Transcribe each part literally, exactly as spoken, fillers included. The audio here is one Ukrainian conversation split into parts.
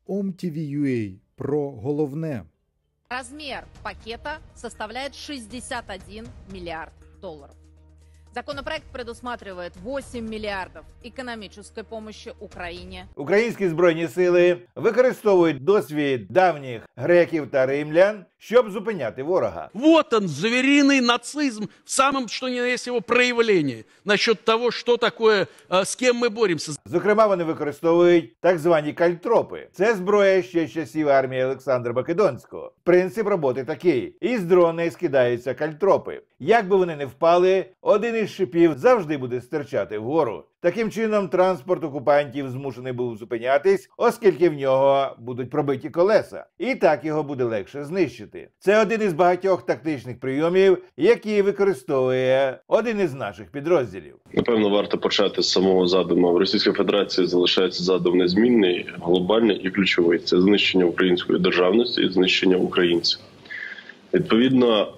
ом ті ві ю ей про головне. Размер пакета составляет шестьдесят один миллиард долларов. Законопроект предусматривает восемь миллиардов экономической помощи Украине. Українські збройні сили використовують досвід давніх греків та римлян, щоб зупиняти ворога. Вот он, звериный нацизм в самом, что ни на есть его проявлении. Насчет того, что такое, с кем мы боремся. Зокрема, вони використовують так звані кальтропи. Це зброя ще з часів армії Олександра Македонського. Принцип роботи такий. Із дрона скидаються кальтропи. Як би вони не впали, один із шипів завжди буде стирчати вгору. Таким чином, транспорт окупантів змушений був зупинятись, оскільки в нього будуть пробиті колеса. І так його буде легше знищити. Це один із багатьох тактичних прийомів, які використовує один із наших підрозділів. Напевно, варто почати з самого задуму. В Російській Федерації залишається задум незмінний, глобальний і ключовий. Це знищення української державності і знищення українців. Відповідно,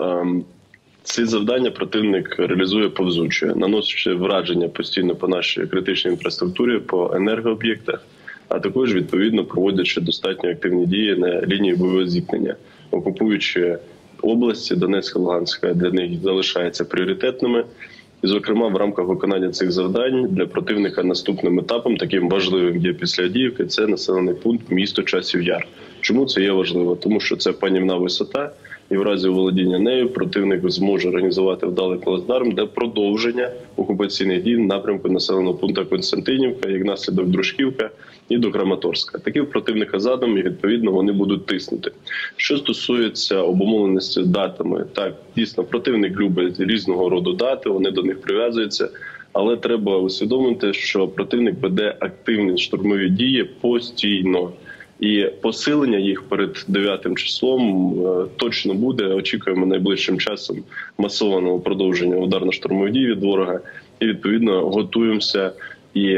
ці завдання противник реалізує повзуче, наносячи враження постійно по нашій критичній інфраструктурі, по енергооб'єктах, а також, відповідно, проводячи достатньо активні дії на лінії бойового зіткнення, окупуючи області Донецька, Луганська, для них залишаються пріоритетними. І, зокрема, в рамках виконання цих завдань для противника наступним етапом, таким важливим є після Авдіївки, це населений пункт місто Часів Яр. Чому це є важливо? Тому що це панівна висота, і в разі володіння нею противник зможе організувати вдалий плацдарм для продовження окупаційних дій в напрямку населеного пункту Константинівка, як наслідок Дружківка і до Краматорська. Такі в противника задум, і відповідно вони будуть тиснути. Що стосується обумовленості датами, так, дійсно, противник любить різного роду дати, вони до них прив'язуються, але треба усвідомити, що противник веде активні штурмові дії постійно. І посилення їх перед дев'ятим числом точно буде. Очікуємо найближчим часом масованого продовження ударно-штурмових дій від ворога. І, відповідно, готуємося і,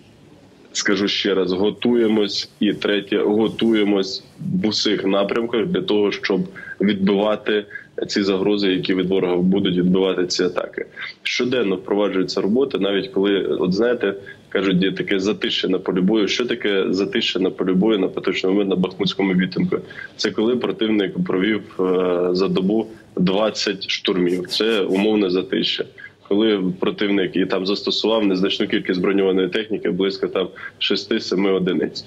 скажу ще раз, готуємось. І третє, готуємось в усіх напрямках для того, щоб відбивати ці загрози, які від ворога будуть відбивати ці атаки. Щоденно впроваджується робота, навіть коли, от знаєте, кажуть, є таке затишчя на полі бою. Що таке затишчя на полі бою на поточний момент на Бахмутському відтинку? Це коли противник провів за добу двадцять штурмів. Це умовне затишчя. Коли противник і там застосував незначну кількість броньованої техніки, близько там шести-семи одиниць.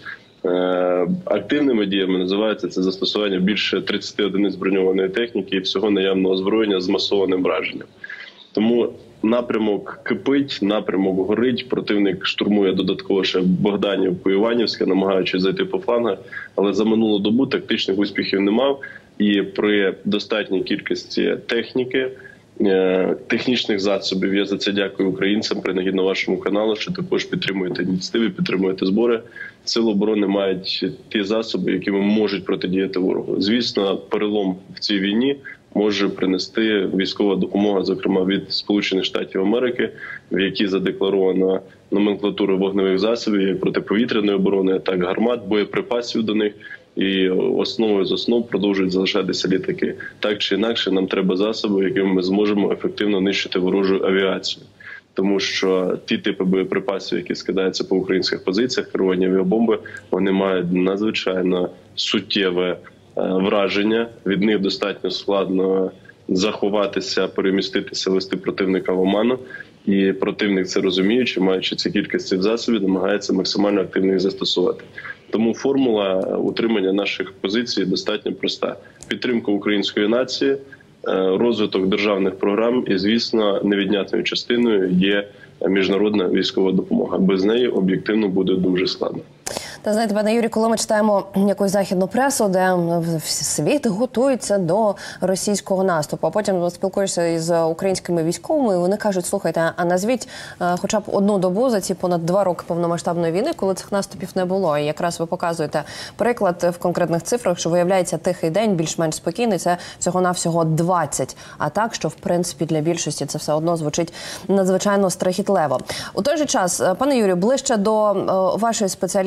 Активними діями називається це застосування більше тридцяти одиниць броньованої техніки і всього наявного озброєння з масованим враженням. Тому напрямок кипить, напрямок горить, противник штурмує додатково ще Богданівку, Іванівське, намагаючись зайти по флангах, але за минулу добу тактичних успіхів не мав. І при достатній кількості техніки, технічних засобів, я за це дякую українцям, принагідно вашому каналу, що також підтримуєте ініціативи, підтримуєте збори. Сили оборони мають ті засоби, якими можуть протидіяти ворогу. Звісно, перелом в цій війні може принести військова допомога, зокрема від Сполучених Штатів Америки, в якій задекларована номенклатура вогневих засобів, як протиповітряної оборони, так гармат, боєприпасів до них. І основою з основ продовжують залишатися літаки. Так чи інакше, нам треба засоби, якими ми зможемо ефективно нищити ворожу авіацію. Тому що ті типи боєприпасів, які скидаються по українських позиціях, керовані авіабомби, вони мають надзвичайно суттєве враження. Від них достатньо складно заховатися, переміститися, вести противника в оману. І противник це розуміючи, маючи ці кількості засобів, намагається максимально активно їх застосувати. Тому формула утримання наших позицій достатньо проста. Підтримка української нації, розвиток державних програм і, звісно, невіднятною частиною є міжнародна військова допомога. Без неї об'єктивно буде дуже складно. Та знаєте, пане Юрій, коли ми читаємо якусь західну пресу, де світ готується до російського наступу, а потім спілкуєшся із українськими військовими, і вони кажуть, слухайте, а назвіть хоча б одну добу за ці понад два роки повномасштабної війни, коли цих наступів не було. І якраз ви показуєте приклад в конкретних цифрах, що виявляється тихий день, більш-менш спокійний, це всього-навсього двадцять атак, що в принципі для більшості це все одно звучить надзвичайно страхітливо. У той же час, пане Юрію, ближче до вашої спеціалізації,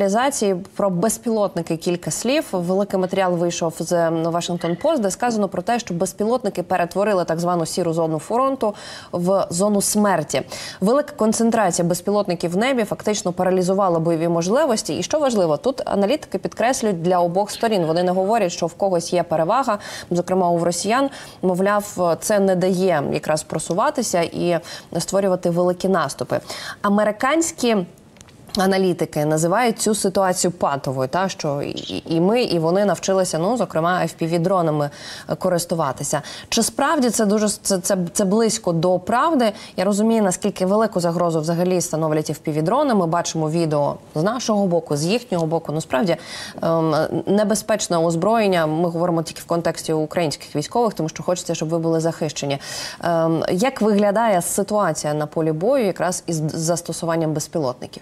ситуації про безпілотники кілька слів. Великий матеріал вийшов з Washington Post, де сказано про те, що безпілотники перетворили так звану сіру зону фронту в зону смерті. Велика концентрація безпілотників в небі фактично паралізувала бойові можливості. І що важливо, тут аналітики підкреслюють для обох сторін. Вони не говорять, що в когось є перевага, зокрема у росіян. Мовляв, це не дає якраз просуватися і створювати великі наступи. Американські аналітики називають цю ситуацію патовою, та, що і, і ми, і вони навчилися, ну, зокрема, еф пі ві-дронами користуватися. Чи справді це дуже це, це, це близько до правди? Я розумію, наскільки велику загрозу взагалі становлять еф пі ві-дрони. Ми бачимо відео з нашого боку, з їхнього боку. Ну, справді, ем, небезпечне озброєння. Ми говоримо тільки в контексті українських військових, тому що хочеться, щоб ви були захищені. Ем, як виглядає ситуація на полі бою якраз із застосуванням безпілотників?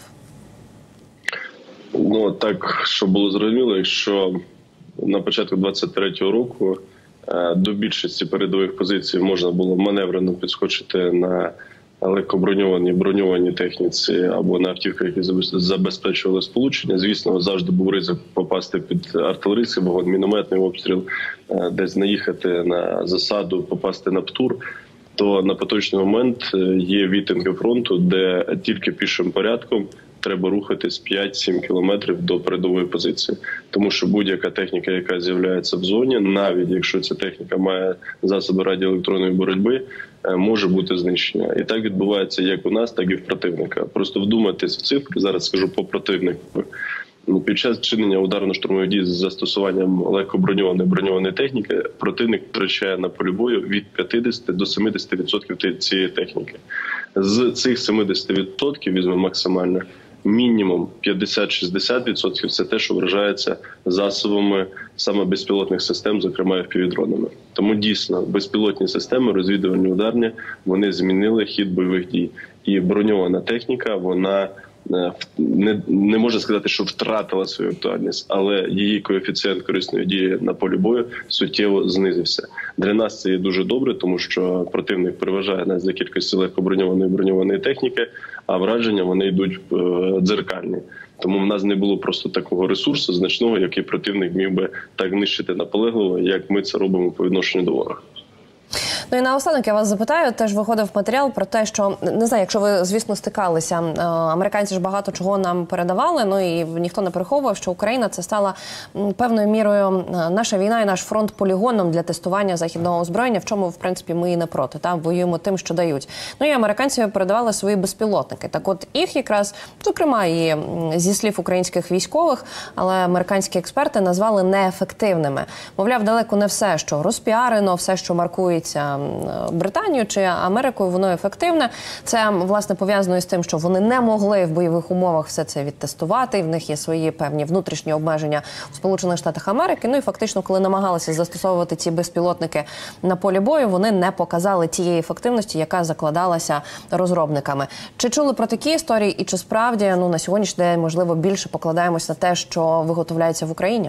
Ну, так, щоб було зрозуміло, якщо на початку двадцять третього року до більшості передових позицій можна було маневрено підскочити на легкоброньованій, броньованій техніці або на автівках, які забезпечували сполучення, звісно, завжди був ризик попасти під артилерійський вогонь, мінометний обстріл, десь наїхати на засаду, попасти на птур. То на поточний момент є відтинки фронту, де тільки пішим порядком треба рухатись п'ять-сім кілометрів до передової позиції. Тому що будь-яка техніка, яка з'являється в зоні, навіть якщо ця техніка має засоби радіоелектронної боротьби, може бути знищення. І так відбувається як у нас, так і в противника. Просто вдумайтесь в цифри, зараз скажу по противнику. Під час чинення ударно-штурмових дій з застосуванням легкоброньованої броньованої техніки противник втрачає на полі бою від п'ятдесят до сімдесят відсотків цієї техніки. З цих сімдесят відсотків, візьмемо максимально, мінімум п'ятдесят-шістдесят відсотків – це те, що вражається засобами саме безпілотних систем, зокрема еф пі ві-дронами. Тому дійсно безпілотні системи, розвідувальні ударні, вони змінили хід бойових дій. І броньована техніка, вона не, не можна сказати, що втратила свою актуальність, але її коефіцієнт корисної дії на полі бою суттєво знизився. Для нас це є дуже добре, тому що противник переважає нас за кількістю легкоброньованої броньованої техніки, а враження вони йдуть дзеркальні. Тому в нас не було просто такого ресурсу значного, який противник міг би так нищити наполегливо, як ми це робимо по відношенню до ворога. Ну і наостанок я вас запитаю, теж виходив матеріал про те, що, не знаю, якщо ви, звісно, стикалися, американці ж багато чого нам передавали, ну і ніхто не переховував, що Україна це стала певною мірою наша війна і наш фронт полігоном для тестування західного озброєння, в чому, в принципі, ми і не проти, та, воюємо тим, що дають. Ну і американці передавали свої безпілотники. Так от їх якраз, зокрема і зі слів українських військових, але американські експерти назвали неефективними. Мовляв, далеко не все, що розпіарено, все, що маркується Британію чи Америкою, воно ефективне. Це, власне, пов'язано із тим, що вони не могли в бойових умовах все це відтестувати, в них є свої певні внутрішні обмеження у Сполучених Штатах Америки. Ну і фактично, коли намагалися застосовувати ці безпілотники на полі бою, вони не показали тієї ефективності, яка закладалася розробниками. Чи чули про такі історії і чи справді, ну, на сьогоднішній день, можливо, більше покладаємось на те, що виготовляється в Україні?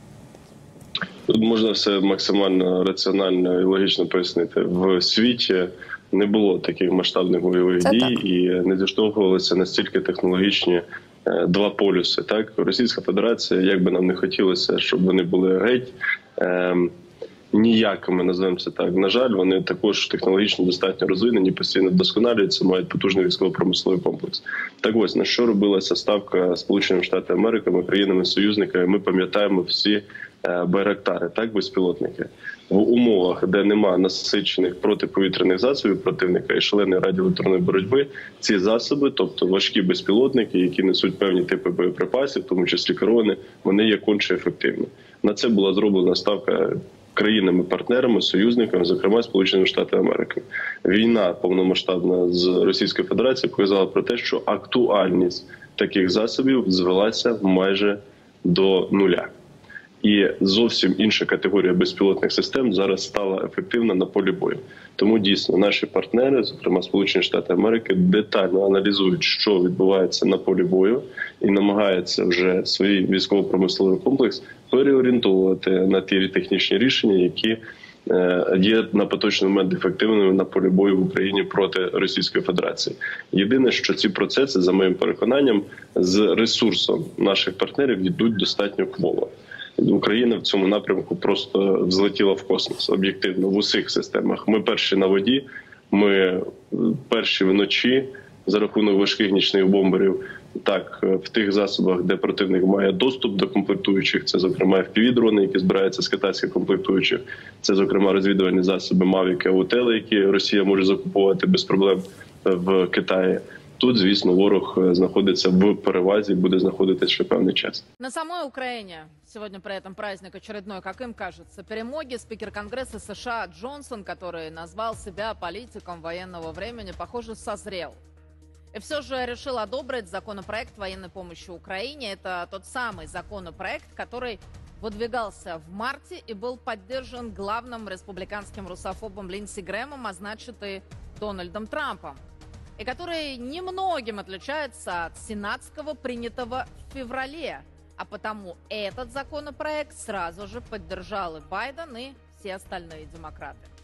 Тут можна все максимально раціонально і логічно пояснити. В світі не було таких масштабних бойових Це дій так. і не зіштовхувалися настільки технологічні е, два полюси. Так, Російська Федерація, як би нам не хотілося, щоб вони були геть е, ніякими, називаємо це так. На жаль, вони також технологічно достатньо розвинені, постійно вдосконалюються, мають потужний військово-промисловий комплекс. Так ось, на що робилася ставка Сполучених Штатів Америки, країнами-союзниками, ми пам'ятаємо всі байрактари, так, безпілотники. В умовах, де нема насичених протиповітряних засобів противника і шаленої радіоелектронної боротьби, ці засоби, тобто важкі безпілотники, які несуть певні типи боєприпасів, в тому числі керовані, вони є конче ефективні. На це була зроблена ставка країнами-партнерами, союзниками, зокрема Сполученими Штатами Америки. Війна повномасштабна з Російською Федерацією показала про те, що актуальність таких засобів звелася майже до нуля. І зовсім інша категорія безпілотних систем зараз стала ефективна на полі бою. Тому дійсно наші партнери, зокрема Сполучені Штати Америки, детально аналізують, що відбувається на полі бою і намагаються вже свій військово-промисловий комплекс переорієнтовувати на ті технічні рішення, які є на поточний момент ефективними на полі бою в Україні проти Російської Федерації. Єдине, що ці процеси, за моїм переконанням, з ресурсом наших партнерів йдуть достатньо кволо. Україна в цьому напрямку просто взлетіла в космос, об'єктивно, в усіх системах. Ми перші на воді, ми перші вночі за рахунок важких нічних бомберів. Так, в тих засобах, де противник має доступ до комплектуючих, це, зокрема, еф пі ві-дрони, які збираються з китайських комплектуючих, це, зокрема, розвідувальні засоби Мавіки, Аутели, які Росія може закуповувати без проблем в Китаї. Тут, звісно, ворог знаходиться в перевазі, буде знаходитися ще певний час. На самой Украине сегодня при этом праздник очередной, как им кажется, перемоги. Спикер Конгресса США Джонсон, который назвал себя политиком военного времени, похоже, созрел. И все же решил одобрить законопроект военной помощи Украине. Это тот самый законопроект, который выдвигался в марте и был поддержан главным республиканским русофобом Линдси Грэмом, а значит и Дональдом Трампом, и который немногим отличается от сенатского, принятого в феврале. А потому этот законопроект сразу же поддержал и Байден, и все остальные демократы.